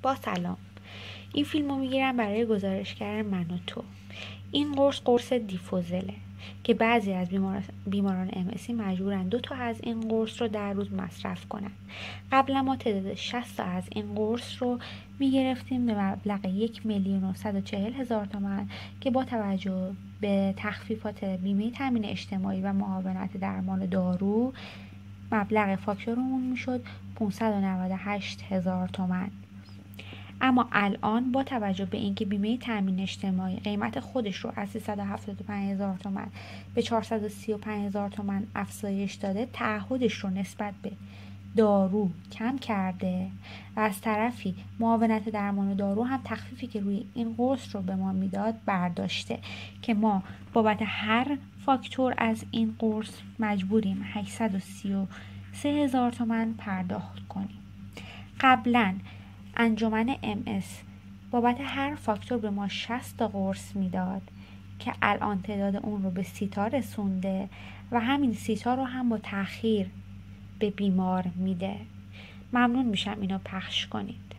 با سلام. این فیلم رو میگیرم برای گزارشگر من و تو. این قرص دیفوزله که بعضی از بیماران MSی مجبورن 2 تا از این قرص رو در روز مصرف کنن. قبلا ما تعداد 60 تا از این قرص رو میگرفتیم به مبلغ 1,140,000 تومان که با توجه به تخفیفات بیمه تامین اجتماعی و معاونت درمان دارو مبلغ فاکتورمون میشد 598,000 تومان. اما الان با توجه به اینکه بیمه تامین اجتماعی قیمت خودش رو از 375,000 تومان به 435,000 تومان افزایش داده، تعهدش رو نسبت به دارو کم کرده و از طرفی معاونت درمان دارو هم تخفیفی که روی این قرص رو به ما میداد برداشته که ما بابت هر فاکتور از این قرص مجبوریم 833,000 تومان پرداخت کنیم. قبلا انجمن MS بابت هر فاکتور به ما 60 تا قرص میداد که الان تعداد اون رو به 30 تا رسونده و همین 30 تا رو هم با تأخیر به بیمار میده. ممنون میشم اینو پخش کنید.